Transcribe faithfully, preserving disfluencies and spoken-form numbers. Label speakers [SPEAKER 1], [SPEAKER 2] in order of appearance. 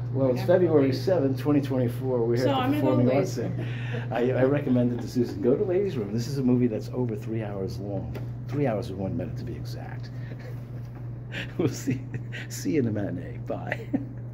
[SPEAKER 1] Well, it's February seventh, twenty twenty-four. We're here
[SPEAKER 2] So
[SPEAKER 1] at
[SPEAKER 2] I'm
[SPEAKER 1] the
[SPEAKER 2] gonna go
[SPEAKER 1] Performing Arts
[SPEAKER 2] late.
[SPEAKER 1] Center. I, I recommend it to Susan. Go to Ladies' Room. This is a movie that's over three hours long. Three hours and one minute to be exact. We'll see, see you in the matinee. Bye.